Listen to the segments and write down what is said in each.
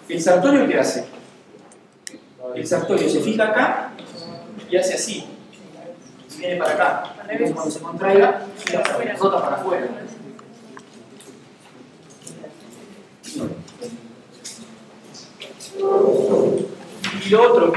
¿El sartorio qué hace? El sartorio se fija acá y hace así. Viene para acá. Entonces, cuando se contraiga, rota para afuera. Y lo otro,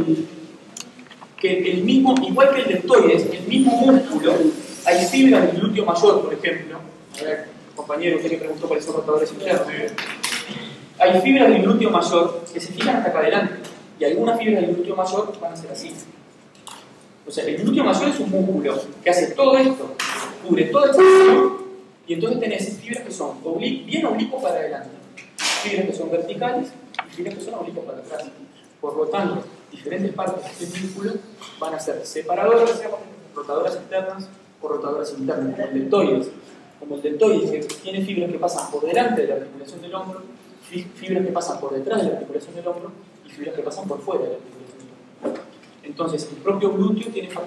que el mismo, igual que el deltoides, el mismo músculo, hay fibras del glúteo mayor, por ejemplo. A ver, compañero, usted que preguntó cuáles son rotadores internos. Hay fibras del glúteo mayor que se fijan hasta acá adelante. Y algunas fibras del glúteo mayor van a ser así. O sea, el glúteo mayor es un músculo que hace todo esto, cubre toda esta sección, y entonces tenés fibras que son bien oblicuos para adelante, fibras que son verticales y fibras que son oblicuos para atrás. Por lo tanto, diferentes partes de este músculo van a ser separadoras, rotadoras externas o rotadoras internas, como el deltoides. Como el deltoides que tiene fibras que pasan por delante de la articulación del hombro, fibras que pasan por detrás de la articulación del hombro y fibras que pasan por fuera de la articulación del hombro. Entonces, el propio glúteo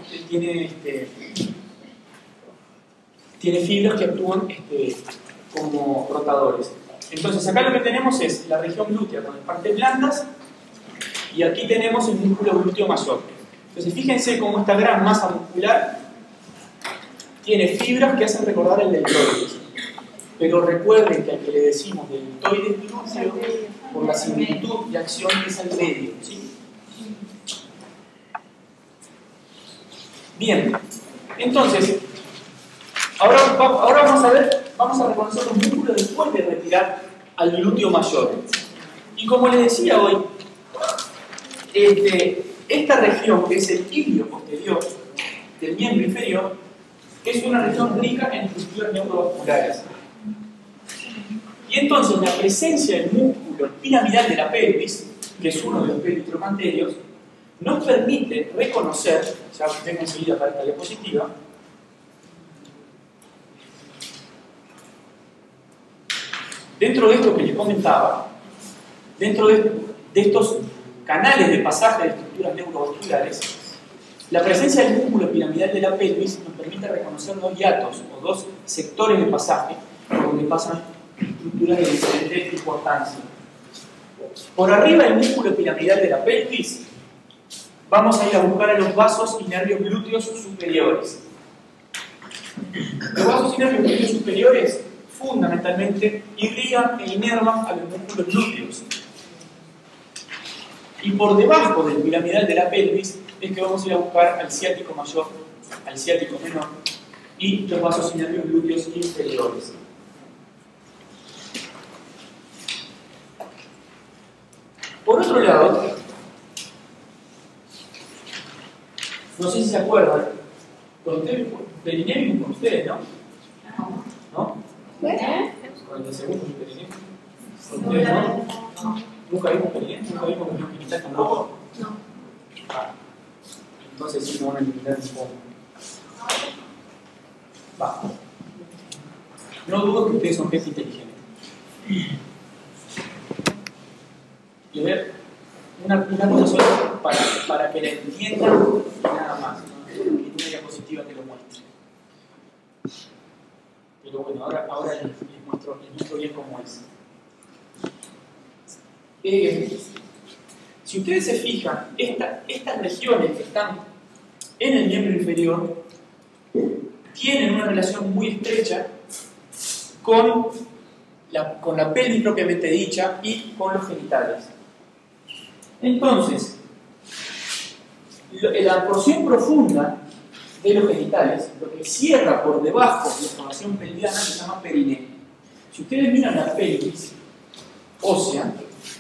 tiene fibras que actúan como rotadores. Entonces, acá lo que tenemos es la región glútea con las partes blandas y aquí tenemos el músculo glúteo mayor. Entonces, fíjense cómo esta gran masa muscular tiene fibras que hacen recordar el deltoides. Pero recuerden que al que le decimos deltoides glúteo por la similitud de acción que es al medio, ¿sí? Bien, entonces, ahora vamos a reconocer los músculos después de retirar al glúteo mayor. Y como les decía hoy, esta región, que es el ilio posterior del miembro inferior, es una región rica en estructuras neurovasculares. Y entonces la presencia del músculo piramidal de la pelvis, que es uno de los pelvis trocanterios, nos permite reconocer, ya vengo enseguida para esta diapositiva, dentro de esto que les comentaba, dentro de estos canales de pasaje de estructuras neurovasculares, la presencia del músculo piramidal de la pelvis nos permite reconocer dos hiatos o dos sectores de pasaje por donde pasan estructuras de diferente importancia. Por arriba del músculo piramidal de la pelvis vamos a ir a buscar a los vasos y nervios glúteos superiores. Los vasos y nervios glúteos superiores fundamentalmente irrigan e inervan a los músculos glúteos. Y por debajo del piramidal de la pelvis es que vamos a ir a buscar al ciático mayor, al ciático menor y los vasos y nervios glúteos inferiores. Por otro lado, no sé si se acuerdan, con periné vimos con ustedes, ¿no? ¿No? Con el segundo periné. ¿Con ustedes no? ¿Nunca vimos periné? ¿Nunca vimos que nos limitan tampoco? No. Ah, entonces sí, no van a limitar un poco. Va. No dudo que ustedes son gente inteligente. Y a ver, una cosa sola para que la entiendan y nada más, ¿no? Que una diapositiva que lo muestre. Pero bueno, ahora les muestro bien cómo es. Si ustedes se fijan, estas regiones que están en el miembro inferior tienen una relación muy estrecha con la pelvis propiamente dicha y con los genitales. Entonces, la porción profunda de los genitales, lo que cierra por debajo de la formación pelviana, se llama periné. Si ustedes miran la pelvis ósea,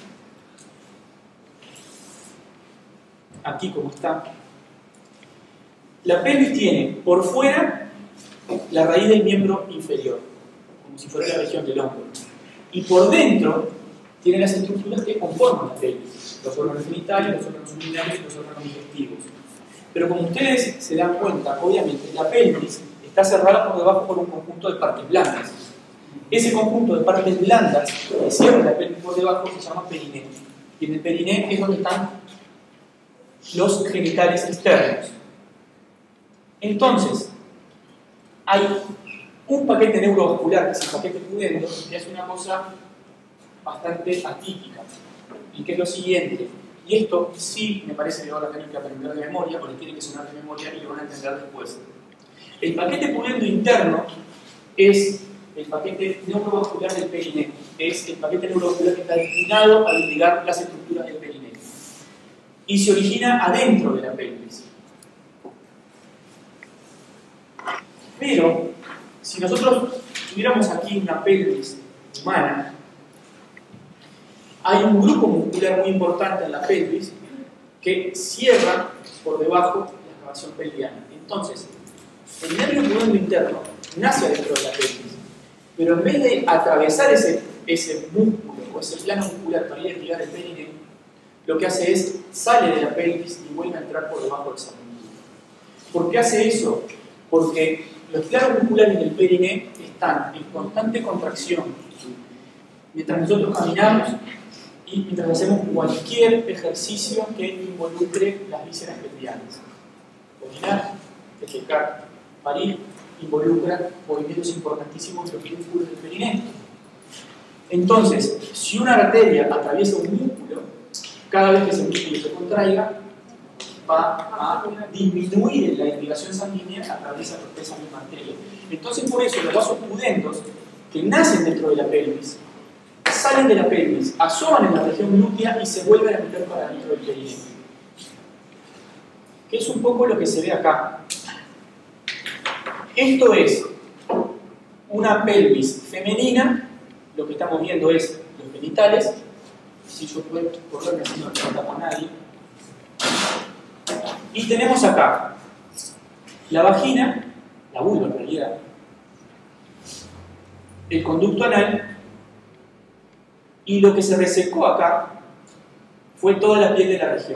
aquí como está, la pelvis tiene por fuera la raíz del miembro inferior, como si fuera la región del hombro, y por dentro tiene las estructuras que conforman la pelvis, los órganos genitales, los órganos urinarios y los órganos digestivos. Pero como ustedes se dan cuenta, obviamente la pelvis está cerrada por debajo por un conjunto de partes blandas. Ese conjunto de partes blandas que cierra la pelvis por debajo se llama periné. Y en el periné es donde están los genitales externos. Entonces, hay un paquete neurovascular, que es el paquete pudendo, que hace una cosa bastante atípica. y que es lo siguiente. Y esto sí me parece que ahora tienen que aprender de memoria, porque tiene que sonar de memoria y lo van a entender después. El paquete pudendo interno es el paquete neurovascular del periné. Es el paquete neurovascular que está destinado a ligar las estructuras del periné. Y se origina adentro de la pelvis. Pero, si nosotros tuviéramos aquí una pelvis humana, hay un grupo muscular muy importante en la pelvis que cierra por debajo la excavación pelviana. Entonces, el nervio pudendo interno nace adentro de la pelvis, pero en vez de atravesar ese músculo o ese plano muscular para ir a ligar el periné, lo que hace es sale de la pelvis y vuelve a entrar por debajo de esa músculo. ¿Por qué hace eso? Porque los planos musculares del periné están en constante contracción mientras nosotros caminamos y mientras hacemos cualquier ejercicio que involucre las vísceras pelvianas. Orinar, defecar, parir, involucra movimientos importantísimos de los músculos del periné. Entonces, si una arteria atraviesa un músculo, cada vez que ese músculo se contraiga, va a disminuir la irrigación sanguínea a través de esa misma arteria. Entonces, por eso, los vasos pudendos que nacen dentro de la pelvis, salen de la pelvis, asoman en la región glútea y se vuelven a meter para dentro del periné. Que es un poco lo que se ve acá. Esto es una pelvis femenina, lo que estamos viendo es los genitales. Si yo puedo correrme así no le tapa a nadie. Y tenemos acá la vagina, la vulva en realidad, el conducto anal, y lo que se resecó acá fue toda la piel de la región.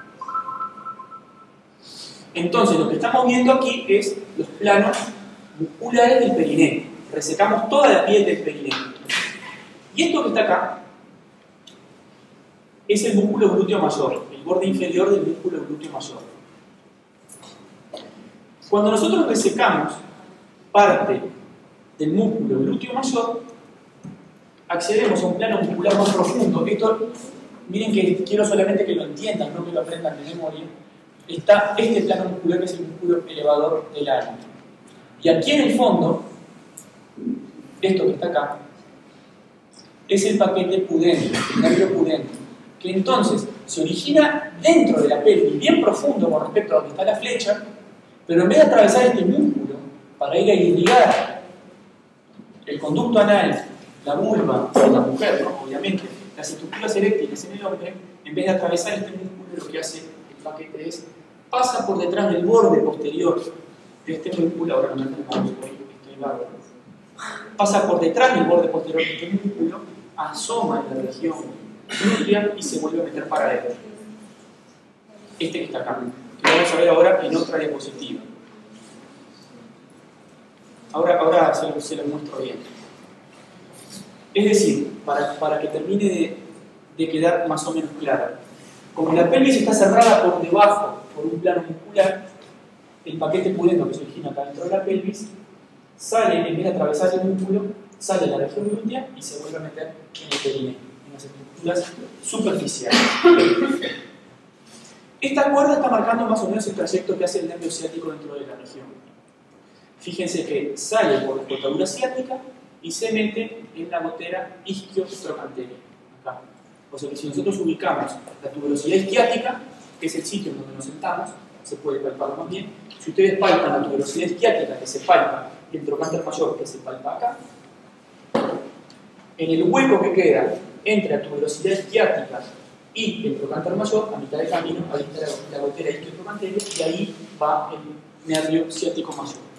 Entonces lo que estamos viendo aquí es los planos musculares del periné. Resecamos toda la piel del periné. Y esto que está acá es el músculo glúteo mayor, el borde inferior del músculo glúteo mayor. Cuando nosotros resecamos parte del músculo glúteo mayor, accedemos a un plano muscular más profundo. Esto, miren que quiero solamente que lo entiendan, no que lo aprendan de memoria. Está este plano muscular que es el músculo elevador del ano. Y aquí en el fondo, esto que está acá, es el paquete pudente, el nervio pudente, que entonces se origina dentro de la pelvis, bien profundo con respecto a donde está la flecha, pero en vez de atravesar este músculo para ir a irrigar el conducto anal, la vulva de la mujer, ¿no? Obviamente, las estructuras eréctiles en el hombre, en vez de atravesar este músculo, lo que hace el paquete es pasa por detrás del borde posterior de este músculo. Ahora no me estoy largo. Pasa por detrás del borde posterior de este músculo, asoma en la región glútea y se vuelve a meter para adentro. Este que está acá, que vamos a ver ahora en otra diapositiva. Ahora se lo muestro bien. Es decir, para que termine de quedar más o menos claro, como la pelvis está cerrada por debajo por un plano muscular, el paquete pudendo que se origina acá dentro de la pelvis sale, en vez de atravesar el músculo, sale de la región glútea y se vuelve a meter en el periné, en las estructuras superficiales. Esta cuerda está marcando más o menos el trayecto que hace el nervio ciático dentro de la región. Fíjense que sale por la cortadura ciática y se mete en la gotera isquiotrocanteria, acá. O sea que si nosotros ubicamos la tuberosidad isquiática, que es el sitio en donde nos sentamos, se puede palpar más bien. Si ustedes palpan la tuberosidad isquiática que se palpa y el trocánter mayor que se palpa acá, en el hueco que queda entre la tuberosidad isquiática y el trocánter mayor, a mitad de camino, ahí está la gotera isquiotrocanteria y ahí va el nervio ciático mayor.